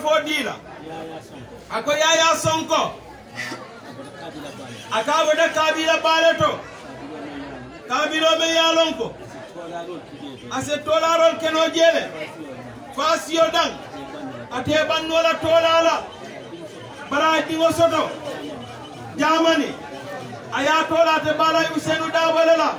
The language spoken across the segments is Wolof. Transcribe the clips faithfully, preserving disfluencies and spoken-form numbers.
karafo dila ako Yaya Sonko akabo da kabila baleto kabilo me yalonko ase tolarol keno jele fasio dan ate bannola tolala baraji wosoto jamani aya tola te bala Usenu Dabalela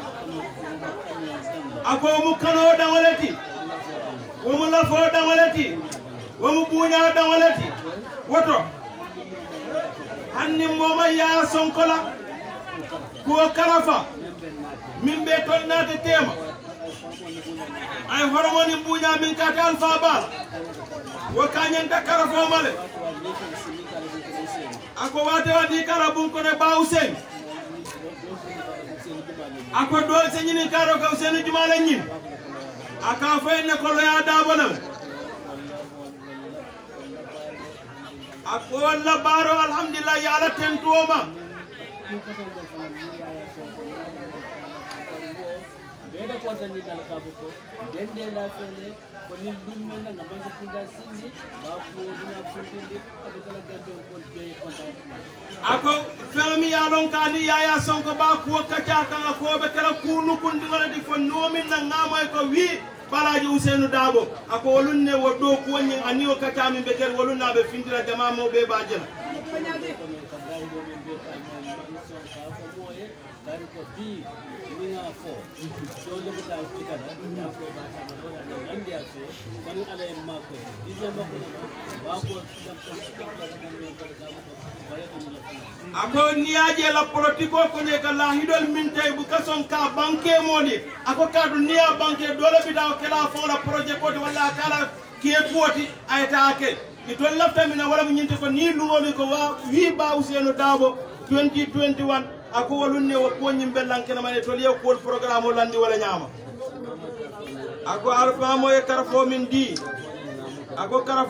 ako mu kano dawaleti womu lafo dawaleti womu bunya dawaleti woto hanni moma Yaya Sonko la ko karafa min be tonnate tema ay horomoni bunya min kata Alpha Bal wo kanyanta karafo male ako wate wadi karabun ko ne ba Usenu ako dol se nyini karo ka Usenu Jumala nyin aka fay ne ko ya Dabalam ako walla baro alhamdulillah ya ala tentuoma beda ko tan ni dal ka ko dende la fele ko ni dum men na ba ko tinda sindi ba ko dina fulfinde ko kala gaddo ko be contact ako fami ya lon ka ni Yaya Sonko ba ko kacha kan ko be kala kunu kundi wala di fo nomin na ngama ko wi balaji Usenu Dabo ako wolunne woddo ko nyi ani o kacha min be kel wolunna be findira jama mo be ba jela ako niaje la politiko ko ne ka la hidol min tay bu kason ka banque modi ako kadu niya banque dole bi daw kala fo la projet ko wala kala ke poti ayta ke ito lafta min wala nyinte ko ni lungoli ko wa wi ba Usenu Dabo twenty twenty-one ako walunne wo ko nyimbe lankena mane to liyo ko programme landi wala nyama ako arfa mo e karfo min di ako karafo